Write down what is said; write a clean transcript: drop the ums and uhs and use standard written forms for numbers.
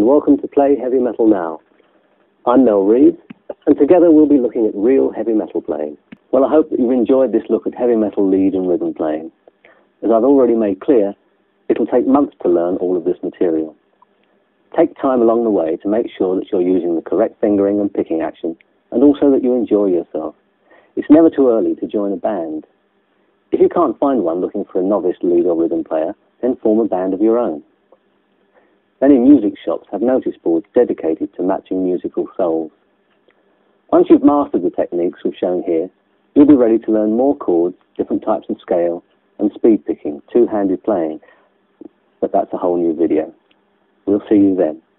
and welcome to Play Heavy Metal Now. I'm Mel Reed, and together we'll be looking at real heavy metal playing. Well, I hope that you've enjoyed this look at heavy metal lead and rhythm playing. As I've already made clear, it'll take months to learn all of this material. Take time along the way to make sure that you're using the correct fingering and picking action, and also that you enjoy yourself. It's never too early to join a band. If you can't find one looking for a novice lead or rhythm player, then form a band of your own. Many music shops have notice boards dedicated to matching musical souls. Once you've mastered the techniques we've shown here, you'll be ready to learn more chords, different types of scale, and speed picking, two-handed playing. But that's a whole new video. We'll see you then.